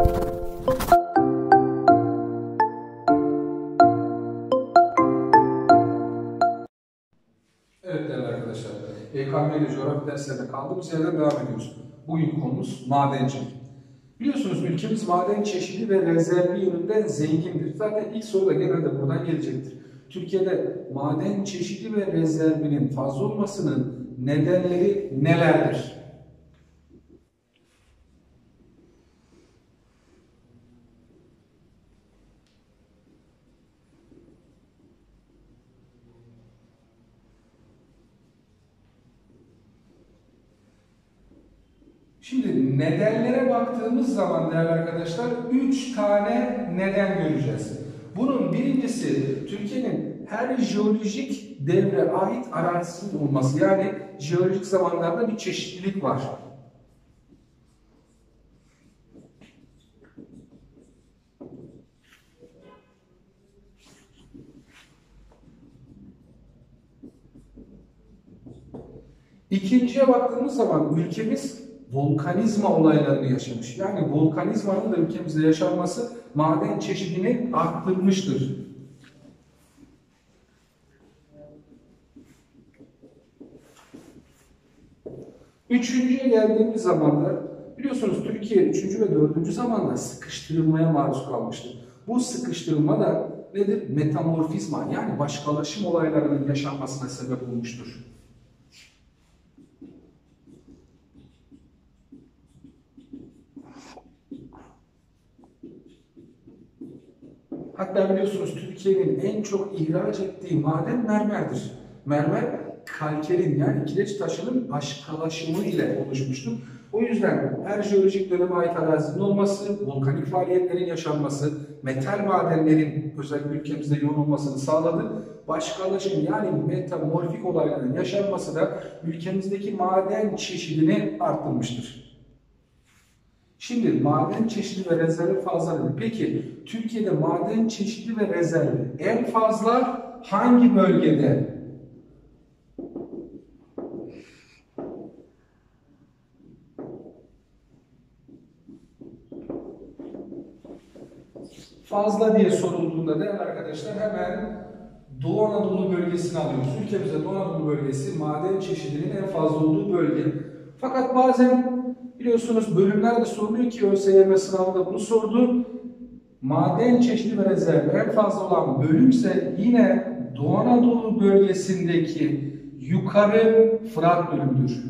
Evet değerli arkadaşlar, EKM ile coğrafya derslerine kaldığımız yerden devam ediyoruz. Bugün konumuz madencilik. Biliyorsunuz ülkemiz maden çeşidi ve rezervi yönünden zengindir. Zaten ilk soru da genelde buradan gelecektir. Türkiye'de maden çeşidi ve rezervinin fazla olmasının nedenleri nelerdir? Şimdi nedenlere baktığımız zaman değerli arkadaşlar 3 tane neden göreceğiz. Bunun birincisi Türkiye'nin her jeolojik devre ait arazisinin olması. Yani jeolojik zamanlarda bir çeşitlilik var. İkinciye baktığımız zaman ülkemiz volkanizma olaylarını yaşamış. Yani volkanizmanın da ülkemizde yaşanması maden çeşidini arttırmıştır. Üçüncüye geldiğimiz zaman da biliyorsunuz Türkiye 3. ve 4. zamanda sıkıştırılmaya maruz kalmıştır. Bu sıkıştırılma da nedir? Metamorfizma yani başkalaşım olaylarının yaşanmasına sebep olmuştur. Hatta biliyorsunuz Türkiye'nin en çok ihraç ettiği maden mermerdir. Mermer kalkerin yani kireç taşının başkalaşımı ile oluşmuştur. O yüzden her jeolojik döneme ait arazinin olması, volkanik faaliyetlerin yaşanması, metal madenlerin özellikle ülkemizde yoğun olmasını sağladı. Başkalaşım yani metamorfik olayların yaşanması da ülkemizdeki maden çeşidini arttırmıştır. Şimdi maden çeşidi ve rezervi fazladır. Peki Türkiye'de maden çeşidi ve rezervi en fazla hangi bölgede? Fazla diye sorulduğunda da arkadaşlar hemen Doğu Anadolu bölgesini alıyoruz. Ülkemizde Doğu Anadolu bölgesi maden çeşidinin en fazla olduğu bölge. Fakat bazen biliyorsunuz bölümlerde soruluyor ki ÖSYM sınavında bunu sordu. Maden çeşidi ve rezervi en fazla olan bölümse yine Doğu Anadolu bölgesindeki yukarı Fırat bölümüdür.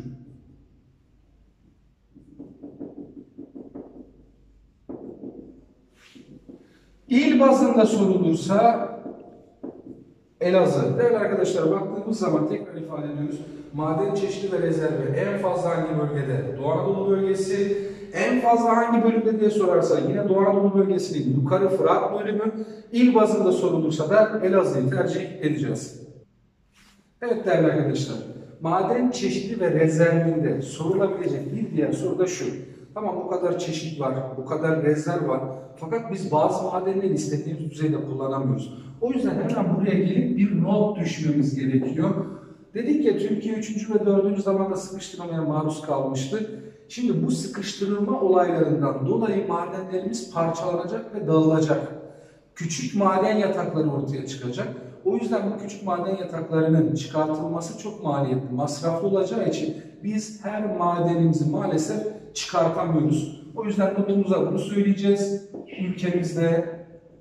İl bazında sorulursa Elazığ. Değerli arkadaşlar baktığımız zaman tekrar ifade ediyoruz. Maden çeşidi ve rezervi en fazla hangi bölgede? Doğu Anadolu bölgesi. En fazla hangi bölümde diye sorarsa yine Doğu Anadolu bölgesinin yukarı Fırat bölümü. İl bazında sorulursa da Elazığ'ı tercih edeceğiz. Evet değerli arkadaşlar. Maden çeşidi ve rezervinde sorulabilecek bir diğer soru da şu. Tamam bu kadar çeşit var, bu kadar rezerv var. Fakat biz bazı madenleri istediğimiz düzeyde kullanamıyoruz. O yüzden hemen buraya gelip bir not düşmemiz gerekiyor. Dedik ya Türkiye 3. ve 4. zamanda sıkıştırmaya maruz kalmıştı. Şimdi bu sıkıştırılma olaylarından dolayı madenlerimiz parçalanacak ve dağılacak. Küçük maden yatakları ortaya çıkacak. O yüzden bu küçük maden yataklarının çıkartılması çok maliyetli, masraflı olacağı için biz her madenimizi maalesef çıkartamıyoruz. O yüzden notumuza bunu söyleyeceğiz. Ülkemizde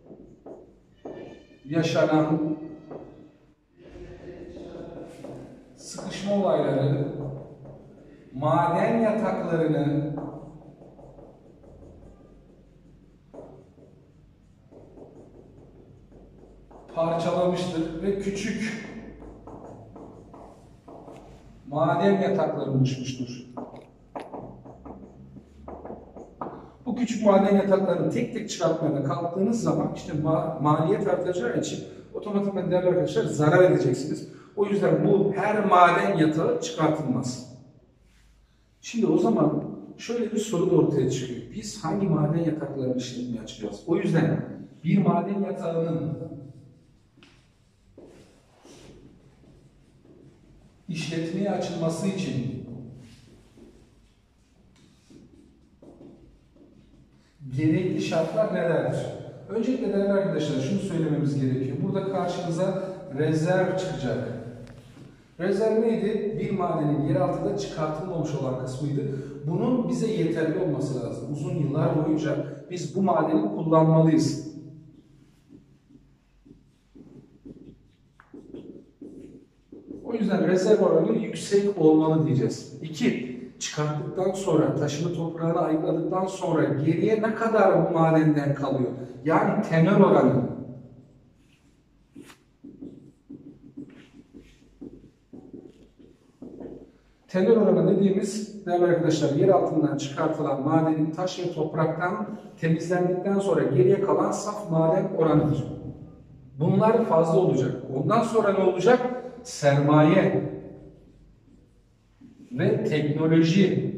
yaşanan sıkışma olayları maden yataklarını parçalamıştır ve küçük maden yatakları oluşmuştur. Bu küçük maden yataklarını tek tek çıkartmaya kalktığınız zaman işte maliyet artacağı için otomatikman değerli arkadaşlar zarar edeceksiniz. O yüzden bu her maden yatağı çıkartılmaz. Şimdi o zaman şöyle bir soru da ortaya çıkıyor. Biz hangi maden yataklarını işletmeye açacağız? O yüzden bir maden yatağının işletmeye açılması için Gerekli şartlar nelerdir? Öncelikle değerli arkadaşlar şunu söylememiz gerekiyor. Burada karşımıza rezerv çıkacak. Rezerv neydi? Bir madenin yer altında çıkartılmamış olan kısmıydı. Bunun bize yeterli olması lazım. Uzun yıllar boyunca biz bu madeni kullanmalıyız. O yüzden rezerv oranı yüksek olmalı diyeceğiz. 2. Çıkarttıktan sonra, taşını toprağına ayıkladıktan sonra geriye ne kadar bu madenden kalıyor? Yani tenör oranı. Tenör oranı dediğimiz, değerli arkadaşlar, yer altından çıkartılan madenin taş ve topraktan temizlendikten sonra geriye kalan saf maden oranıdır. Bunlar fazla olacak. Ondan sonra ne olacak? Sermaye ve teknoloji.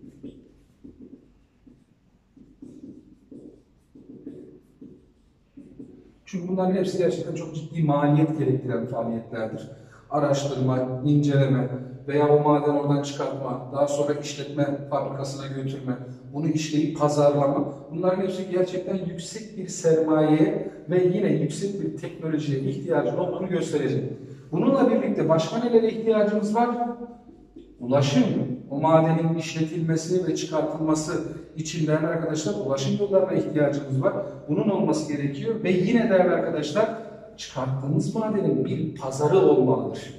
Çünkü bunların hepsi gerçekten çok ciddi maliyet gerektiren faaliyetlerdir. Araştırma, inceleme veya o maden oradan çıkartma, daha sonra işletme fabrikasına götürme, bunu işleyip pazarlama. Bunların hepsi gerçekten yüksek bir sermayeye ve yine yüksek bir teknolojiye ihtiyacın olduğunu gösterecek. Bununla birlikte başka nelere ihtiyacımız var? Ulaşım. O madenin işletilmesi ve çıkartılması için değerli arkadaşlar ulaşım yollarına ihtiyacımız var. Bunun olması gerekiyor ve yine değerli arkadaşlar çıkarttığımız madenin bir pazarı olmalıdır.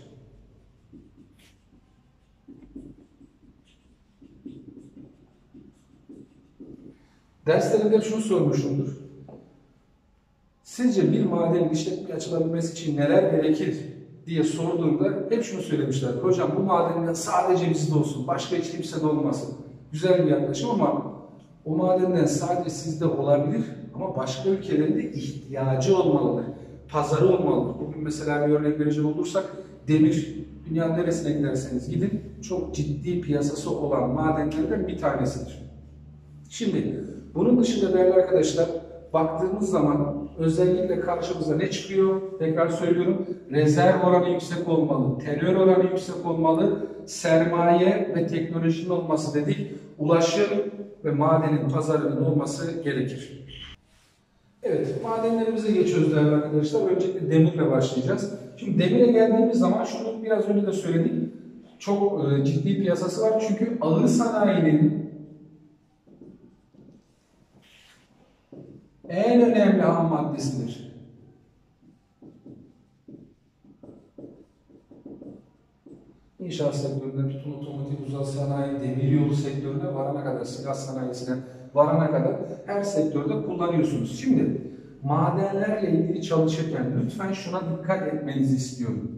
Derslerinde şunu sormuşumdur. Sizce bir madenin işletmeye açılabilmesi için neler gerekir diye sorduğumda hep şunu söylemişlerdir. Hocam bu madenler sadece bizde olsun, başka hiç kimsede olmasın. Güzel bir yaklaşım ama o madenden sadece sizde olabilir ama başka ülkelerin de ihtiyacı olmalıdır. Pazarı olmalıdır. Bugün mesela bir örnek verecek olursak demir, dünyanın neresine giderseniz gidin çok ciddi piyasası olan madenlerden bir tanesidir. Şimdi bunun dışında değerli arkadaşlar baktığımız zaman özellikle karşımıza ne çıkıyor? Tekrar söylüyorum. Rezerv oranı yüksek olmalı, tenör oranı yüksek olmalı, sermaye ve teknolojinin olması dedik. Ulaşım ve madenin pazarının olması gerekir. Evet, madenlerimize geçiyoruz değerli arkadaşlar. Öncelikle demirle başlayacağız. Şimdi demire geldiğimiz zaman şunu biraz önce de söyledik. Çok ciddi piyasası var çünkü ağır sanayinin en önemli ham maddesidir. İnşaat sektöründe tutun otomotiv, uzay sanayi, demiryolu sektörüne varana kadar, silah sanayisine varana kadar her sektörde kullanıyorsunuz. Şimdi madenlerle ilgili çalışırken lütfen şuna dikkat etmenizi istiyorum.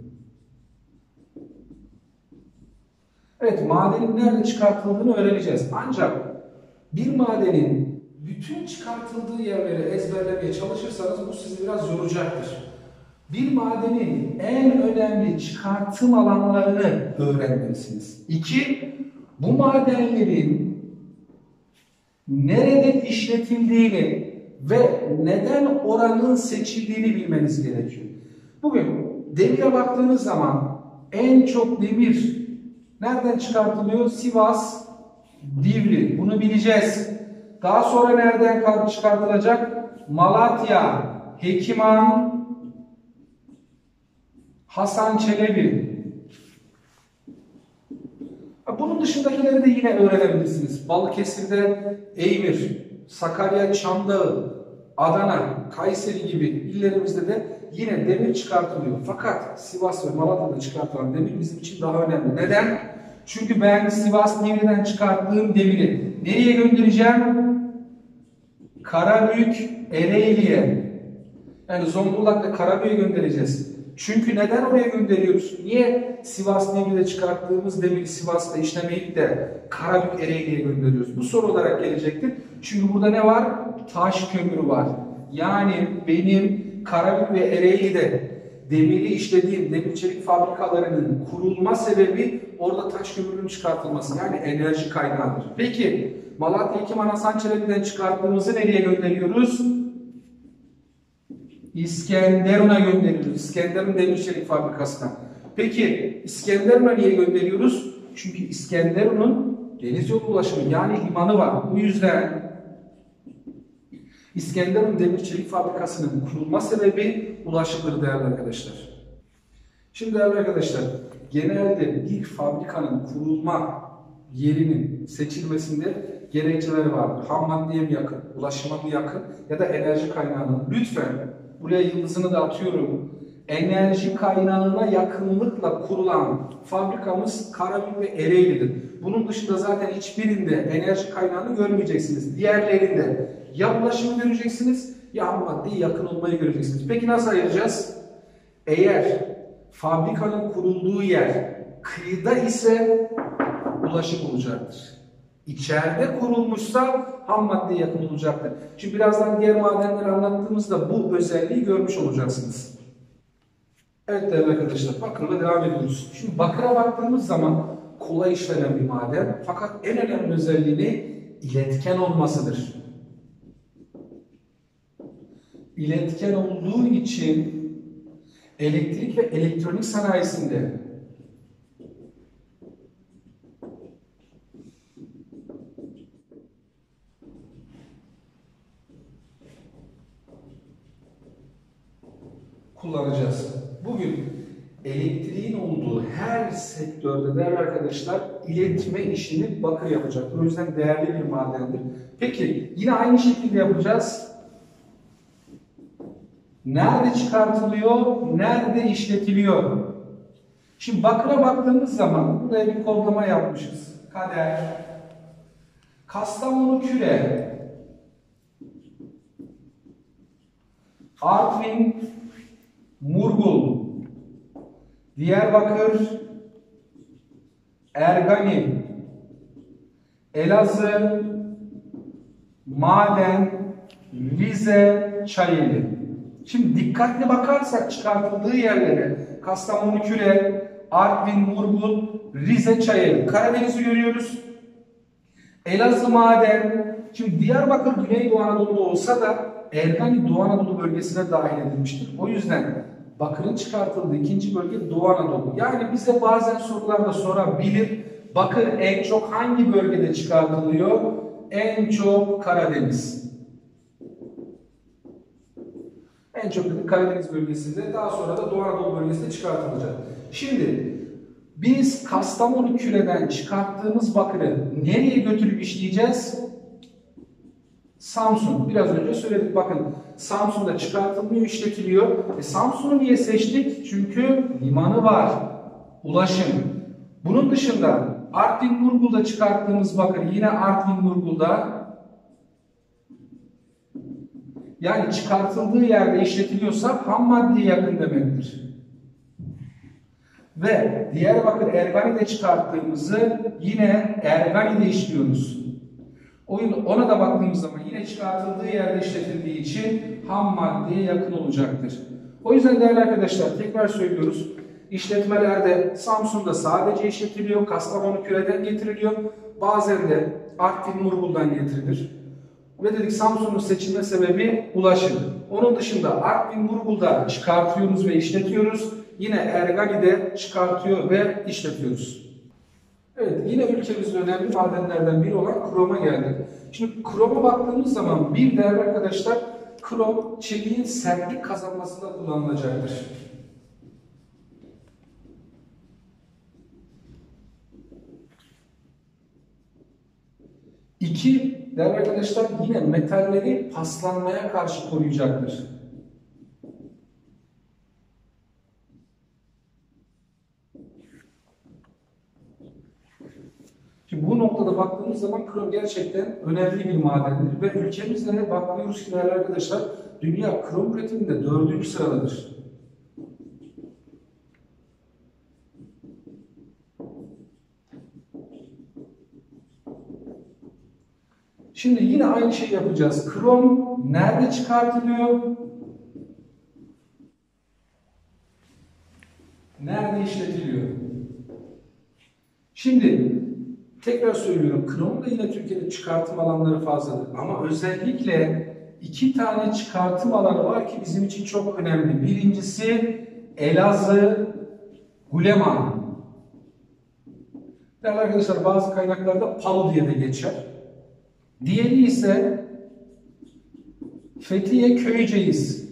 Evet, madenin nerede çıkartıldığını öğreneceğiz. Ancak bir madenin bütün çıkartıldığı yerleri ezberlemeye çalışırsanız bu sizi biraz yoracaktır. Bir madenin en önemli çıkartım alanlarını öğrenmelisiniz. 2. Bu madenlerin nerede işletildiğini ve neden oranın seçildiğini bilmeniz gerekiyor. Bugün demire baktığınız zaman en çok demir nereden çıkartılıyor? Sivas, Divri. Bunu bileceğiz. Daha sonra nereden çıkartılacak? Malatya, Hekiman, Hasan Çelebi. Bunun dışındakileri de yine öğrenebilirsiniz. Balıkesir'de Eymir, Sakarya, Çamdağı, Adana, Kayseri gibi illerimizde de yine demir çıkartılıyor. Fakat Sivas ve Malatya'da çıkartılan demir bizim için daha önemli. Neden? Çünkü ben Sivas Divri'den çıkarttığım demiri nereye göndereceğim? Karabük, Ereğli'ye. Yani Zonguldak'ta Karabük'e göndereceğiz. Çünkü neden oraya gönderiyoruz? Niye Sivas Divri'de çıkarttığımız demiri Sivas'ta işlemeyip de Karabük, Ereğli'ye gönderiyoruz? Bu soru olarak gelecektir. Çünkü burada ne var? Taş kömürü var. Yani benim Karabük ve Ereğli'de demiri işlediğim demir çelik fabrikalarının kurulma sebebi orada taş kömürünün çıkartılması. Yani enerji kaynağıdır. Peki Malatya Hekiman Hasan Çelebi'den çıkarttığımızı nereye gönderiyoruz? İskenderun'a gönderiyoruz. İskenderun demir çelik fabrikasına. Peki İskenderun'a niye gönderiyoruz? Çünkü İskenderun'un deniz yolu ulaşımı yani limanı var. Bu yüzden İskenderun Demir Çelik Fabrikası'nın kurulma sebebi ulaşımdır değerli arkadaşlar. Şimdi değerli arkadaşlar, genelde bir fabrikanın kurulma yerinin seçilmesinde gerekçeleri vardır. Ham maddeye mi yakın, ulaşıma mı yakın ya da enerji kaynağına. Lütfen buraya yıldızını da atıyorum. Enerji kaynağına yakınlıkla kurulan fabrikamız Karabük ve Ereğli'dir. Bunun dışında zaten hiçbirinde enerji kaynağını görmeyeceksiniz. Diğerlerinde ya ulaşımı göreceksiniz ya ham maddeye yakın olmayı göreceksiniz. Peki nasıl ayıracağız? Eğer fabrikanın kurulduğu yer kıyıda ise ulaşım olacaktır. İçeride kurulmuşsa ham maddeye yakın olacaktır. Şimdi birazdan diğer madenleri anlattığımızda bu özelliği görmüş olacaksınız. Evet değerli arkadaşlar, bakırla devam ediyoruz. Şimdi bakıra baktığımız zaman kolay işlenen bir maden, fakat en önemli özelliği ne? İletken olmasıdır. İletken olduğu için elektrik ve elektronik sanayisinde kullanacağız. Bugün elektriğin olduğu her sektörde değerli arkadaşlar iletme işini bakır yapacaktır. O yüzden değerli bir madendir. Peki yine aynı şekilde yapacağız. Nerede çıkartılıyor, nerede işletiliyor? Şimdi bakıra baktığımız zaman buraya bir kodlama yapmışız. Kader, Kastamonu Küre, Artvin, Murgul, Diyarbakır, Ergani, Elazığ, Maden, Rize, Çayeli. Şimdi dikkatli bakarsak çıkartıldığı yerlere Kastamonu Küre, Artvin, Murgul, Rize, Çayeli. Karadeniz'i görüyoruz. Elazığ Maden. Şimdi Diyarbakır Güneydoğu Anadolu'da olsa da Ergani Doğu Anadolu bölgesine dahil edilmiştir. O yüzden bakırın çıkartıldığı ikinci bölge Doğu Anadolu. Yani bize bazen sorularda sorabilir. Bakır en çok hangi bölgede çıkartılıyor? En çok Karadeniz. En çok Karadeniz bölgesinde, daha sonra da Doğu Anadolu bölgesinde çıkartılacak. Şimdi biz Kastamonu Küre'den çıkarttığımız bakırı nereye götürüp işleyeceğiz? Samsun. Biraz önce söyledik, bakın Samsun'da çıkartılmıyor, işletiliyor. Samsun'u niye seçtik? Çünkü limanı var, ulaşım. Bunun dışında Artvin Murgul'da çıkarttığımız bakır yine Artvin Murgul'da, yani çıkartıldığı yerde işletiliyorsa ham maddeye yakın demektir. Ve Diyarbakır Ergani'de çıkarttığımızı yine Ergani'de işliyoruz. Ona da baktığımız zaman yine çıkartıldığı yerde işletildiği için ham maddeye yakın olacaktır. O yüzden değerli arkadaşlar tekrar söylüyoruz. İşletmelerde Samsun'da sadece işletiliyor, Kastamonu Küre'den getiriliyor. Bazen de Artvin Murgul'dan getirilir. Ve dedik Samsun'un seçilme sebebi ulaşım. Onun dışında Artvin Murgul'da çıkartıyoruz ve işletiyoruz. Yine Ergani'de çıkartıyor ve işletiyoruz. Evet, yine ülkemizde önemli madenlerden biri olan kroma geldik. Şimdi kroma baktığımız zaman bir değerli arkadaşlar, krom çeliğin sertlik kazanmasında kullanılacaktır. İki, değerli arkadaşlar yine metalleri paslanmaya karşı koruyacaktır. Şimdi bu noktada baktığımız zaman krom gerçekten önemli bir madendir ve ülkemizde de bakıyoruz ki değerli arkadaşlar dünya krom üretiminde 4. sıradadır. Şimdi yine aynı şeyi yapacağız. Krom nerede çıkartılıyor? Nerede işletiliyor? Şimdi tekrar söylüyorum, kromun da yine Türkiye'de çıkartım alanları fazladır. Ama özellikle 2 tane çıkartım alanı var ki bizim için çok önemli. Birincisi Elazığ, Guleman. Değerli arkadaşlar bazı kaynaklarda Palu diye de geçer. Diğeri ise Fethiye Köyceğiz.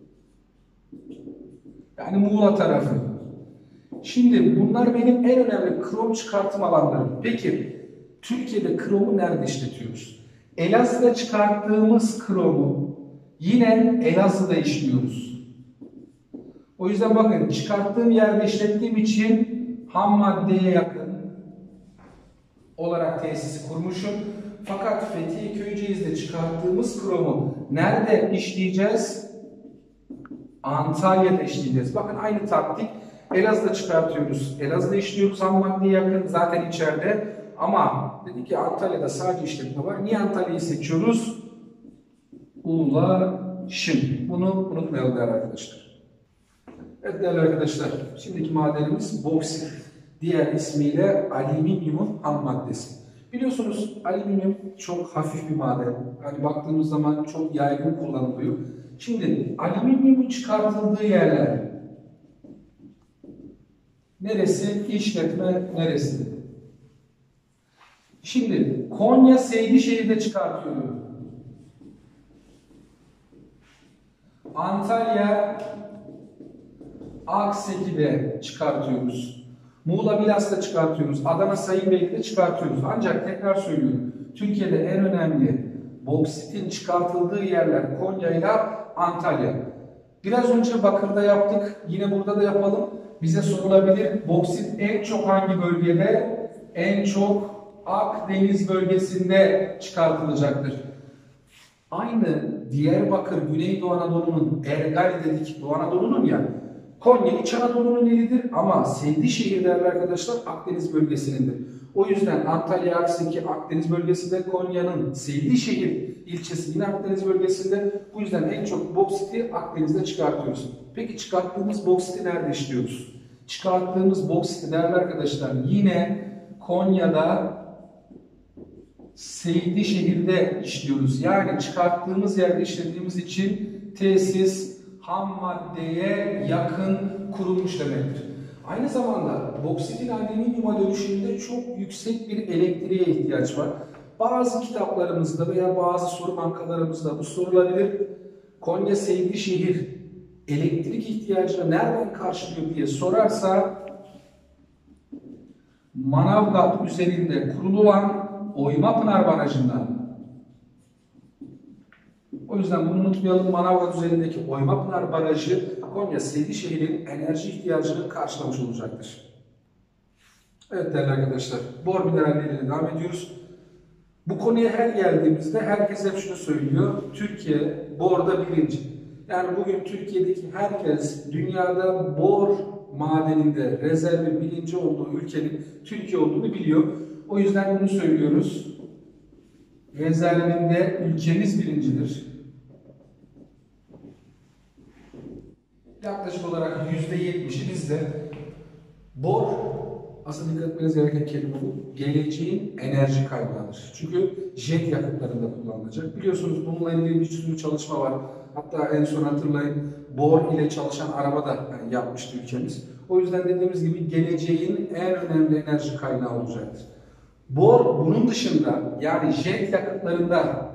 Yani Muğla tarafı. Şimdi bunlar benim en önemli krom çıkartım alanlarım. Peki Türkiye'de kromu nerede işletiyoruz? Elazığ'da çıkarttığımız kromu yine Elazığ'da işliyoruz. O yüzden bakın çıkarttığım yerde işlettiğim için ham maddeye yakın olarak tesisi kurmuşum. Fakat Fethiye Köyceğiz'de çıkarttığımız kromu nerede işleyeceğiz? Antalya'da işleyeceğiz. Bakın aynı taktik. Elazığ'da çıkartıyoruz. Elazığ'da işliyoruz. Ham maddeye yakın zaten içeride. Ama dedik ki Antalya'da sadece işletme var. Niye Antalya'yı seçiyoruz? Ulaşım. Bunu unutmayalım değerli arkadaşlar. Evet değerli arkadaşlar. Şimdiki madenimiz boksit. Diğer ismiyle alüminyumun ham maddesi. Biliyorsunuz alüminyum çok hafif bir maden. Hani baktığımız zaman çok yaygın kullanılıyor. Şimdi alüminyumun çıkartıldığı yerler neresi? İşletme neresi? Şimdi Konya Seydişehir'de çıkartıyorum. Antalya Akseki'de çıkartıyoruz. Muğla Milas'ta çıkartıyoruz. Adana Sayınbeyli'de çıkartıyoruz. Ancak tekrar söylüyorum. Türkiye'de en önemli boksitin çıkartıldığı yerler Konya ile Antalya. Biraz önce Bakır'da yaptık. Yine burada da yapalım. Bize sorulabilir. Boksit en çok hangi bölgede? En çok Akdeniz bölgesinde çıkartılacaktır. Aynı Diyarbakır, Güneydoğu Anadolu'nun Ergali dedik, Doğu Anadolu'nun ya. Konya İç Anadolu'nun ilidir ama Seydişehir değerli arkadaşlar Akdeniz bölgesinindir. O yüzden Antalya Akseki Akdeniz bölgesinde, Konya'nın Seydişehir ilçesi yine Akdeniz bölgesinde. Bu yüzden en çok boksiti Akdeniz'de çıkartıyoruz. Peki çıkarttığımız boksiti nerede işliyoruz? Çıkarttığımız boksiti değerli arkadaşlar yine Konya'da Seydişehir'de işliyoruz. Yani çıkarttığımız yerde işlediğimiz için tesis ham maddeye yakın kurulmuş demektir. Aynı zamanda boksitin alüminyuma dönüşümünde çok yüksek bir elektriğe ihtiyaç var. Bazı kitaplarımızda veya bazı soru bankalarımızda bu sorulabilir. Konya Seydişehir elektrik ihtiyacını nereden karşılıyor diye sorarsa Manavgat üzerinde kurulan Oymapınar Barajı'ndan. O yüzden bunu unutmayalım. Manavgat üzerindeki Oymapınar Barajı Konya Seydişehir'in enerji ihtiyacını karşılamış olacaktır. Evet değerli arkadaşlar, bor mineralleriyle devam ediyoruz. Bu konuya her geldiğimizde herkes hep şunu söylüyor. Türkiye borda birinci. Yani bugün Türkiye'deki herkes dünyada bor madeninde rezervi birinci olduğu ülkenin Türkiye olduğunu biliyor. O yüzden bunu söylüyoruz. Rezervinde ülkemiz birincidir. Yaklaşık olarak %70'i bizde. Bor, aslında dikkat etmeniz gereken kelime bu. Geleceğin enerji kaynağıdır. Çünkü jet yakıtlarında kullanılacak. Biliyorsunuz bununla ilgili bir sürü çalışma var. Hatta en son hatırlayın bor ile çalışan araba da yapmıştı ülkemiz. O yüzden dediğimiz gibi geleceğin en önemli enerji kaynağı olacaktır. Bor bunun dışında yani jet yakıtlarında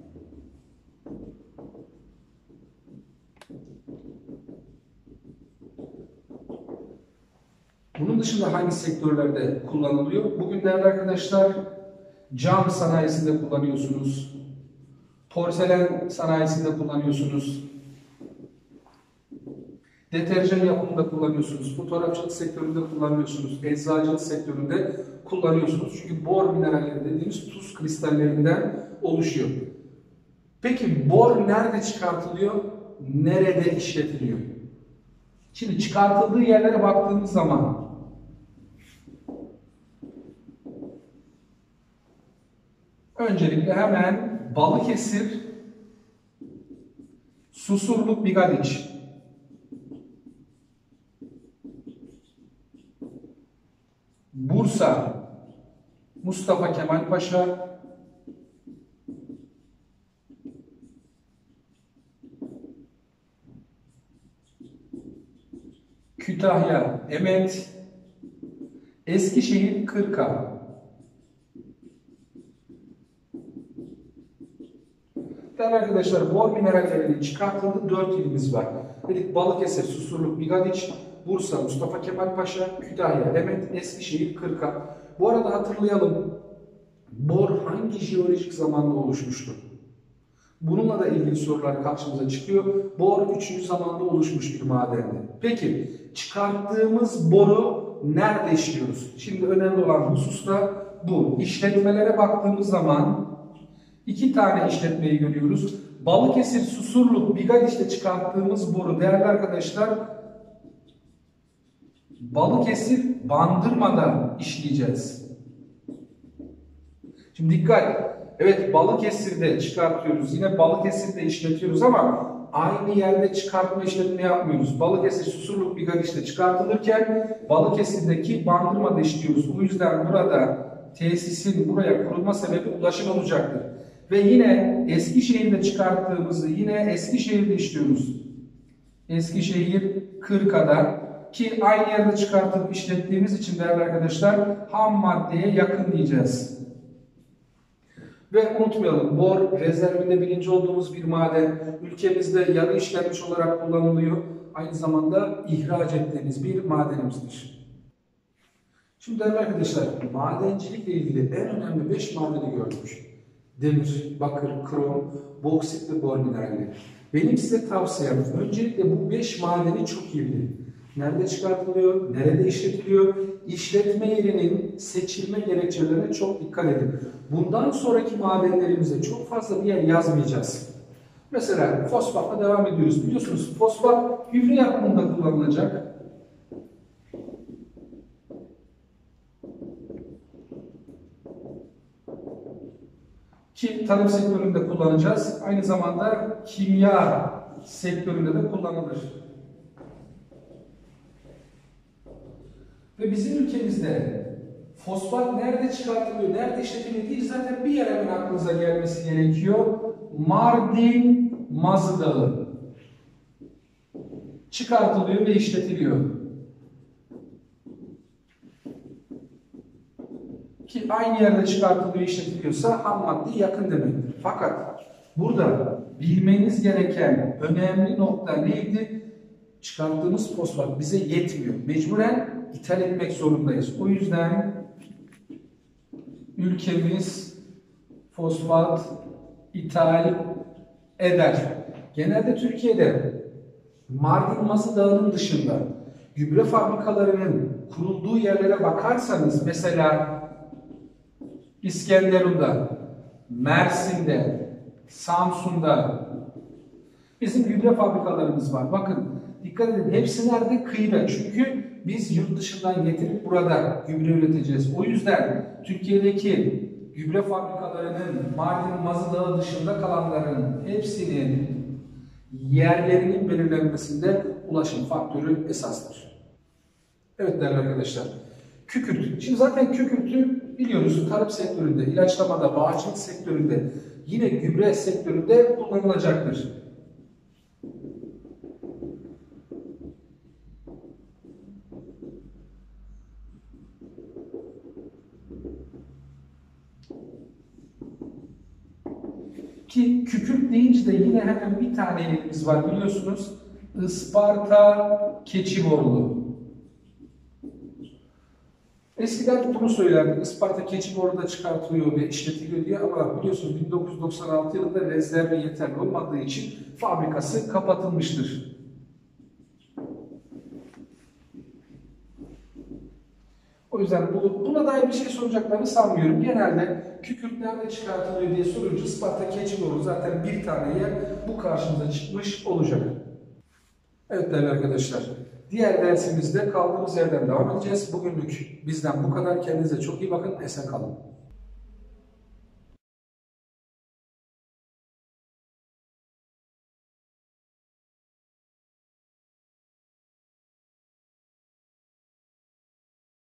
hangi sektörlerde kullanılıyor? Bugün değerli arkadaşlar cam sanayisinde kullanıyorsunuz. Porselen sanayisinde kullanıyorsunuz. Deterjan yapımında kullanıyorsunuz. Fotoğrafçılık sektöründe kullanıyorsunuz. Eczacılık sektöründe kullanıyorsunuz. Çünkü bor mineralleri dediğimiz tuz kristallerinden oluşuyor. Peki bor nerede çıkartılıyor? Nerede işletiliyor? Şimdi çıkartıldığı yerlere baktığımız zaman öncelikle hemen Balıkesir, Susurluk, Bigadiç. Bursa, Mustafa Kemal Paşa, Kütahya, Emet, Eskişehir, Kırka. Değerli arkadaşlar, arkadaşlar bor minerallerinin çıkartıldığı 4 ilimiz var. Dedik Balıkesir, Susurluk, Bigadiç, Bursa, Mustafa Kemal Paşa, Kütahya, Demet, Eskişehir, Kırka. Bu arada hatırlayalım, bor hangi jeolojik zamanda oluşmuştu? Bununla da ilgili sorular karşımıza çıkıyor. Bor 3. zamanda oluşmuş bir madendi. Peki çıkarttığımız boru nerede işliyoruz? Şimdi önemli olan husus da bu. İşletmelere baktığımız zaman 2 tane işletmeyi görüyoruz. Balıkesir, Susurluk, Bigadiç'te çıkarttığımız boru değerli arkadaşlar Balıkesir, Bandırma'da işleyeceğiz. Şimdi dikkat. Evet Balıkesir'de çıkartıyoruz. Yine Balıkesir'de işletiyoruz ama aynı yerde çıkartma işlemi yapmıyoruz. Balıkesir, Susurluk, Bigadiç'te çıkartılırken Balıkesir'deki Bandırma'da işliyoruz. O yüzden burada tesisin buraya kurulma sebebi ulaşım olacaktır. Ve yine Eskişehir'de çıkarttığımızı yine Eskişehir'de işliyoruz. Eskişehir, Kırka'da ki aynı yerde çıkartıp işlettiğimiz için değerli arkadaşlar ham maddeye yakın diyeceğiz. Ve unutmayalım bor rezervinde birinci olduğumuz bir maden. Ülkemizde yarı işlenmiş olarak kullanılıyor. Aynı zamanda ihraç ettiğimiz bir madenimizdir. Şimdi değerli arkadaşlar madencilikle ilgili en önemli 5 madeni gördük. Demir, bakır, krom, boksit ve bor mineralleri. Benim size tavsiyem öncelikle bu 5 madeni çok iyi bilin. Nerede çıkartılıyor, nerede işletiliyor, işletme yerinin seçilme gerekçelerine çok dikkat edin. Bundan sonraki madenlerimize çok fazla bir yer yazmayacağız. Mesela fosfatla devam ediyoruz. Biliyorsunuz fosfat gübre yapımında kullanılacak. Ki tarım sektöründe kullanacağız. Aynı zamanda kimya sektöründe de kullanılır. Ve bizim ülkemizde fosfat nerede çıkartılıyor, nerede işletiliyor değil zaten bir yer hemen aklınıza gelmesi gerekiyor. Mardin Mazı Dağı çıkartılıyor ve işletiliyor. Ki aynı yerde çıkartılıyor, işletiliyorsa ham madde yakın demektir. Fakat burada bilmeniz gereken önemli nokta neydi? Çıkarttığımız fosfat bize yetmiyor. Mecburen ithal etmek zorundayız. O yüzden ülkemiz fosfat ithal eder. Genelde Türkiye'de Mardin Mazı Dağı'nın dışında gübre fabrikalarının kurulduğu yerlere bakarsanız mesela İskenderun'da, Mersin'de, Samsun'da bizim gübre fabrikalarımız var. Bakın dikkat edin hepsi nerede? Kıyıda. Çünkü biz yurt dışından getirip burada gübre üreteceğiz. O yüzden Türkiye'deki gübre fabrikalarının Mardin Mazı Dağı dışında kalanların hepsinin yerlerinin belirlenmesinde ulaşım faktörü esastır. Evet değerli arkadaşlar. Kükürt. Şimdi zaten kükürtü biliyoruz tarım sektöründe, ilaçlamada, bağcılık sektöründe, yine gübre sektöründe kullanılacaktır. Ki kükürt deyince de yine hemen bir tane yerimiz var biliyorsunuz. Isparta Keçiborlu. Eskiden bunu söylerdik. Isparta Keçiborlu'da çıkartılıyor ve işletiliyor diye ama biliyorsunuz 1996 yılında rezervi yeterli olmadığı için fabrikası kapatılmıştır. O yüzden buna dair bir şey soracaklarını sanmıyorum. Genelde kükürt nerede çıkartılıyor diye sorunca Isparta Keçiborlu zaten bir tane yer bu karşımıza çıkmış olacak. Evet değerli arkadaşlar. Diğer dersimizde kaldığımız yerden devam edeceğiz. Bugünlük bizden bu kadar. Kendinize çok iyi bakın. Esen kalın.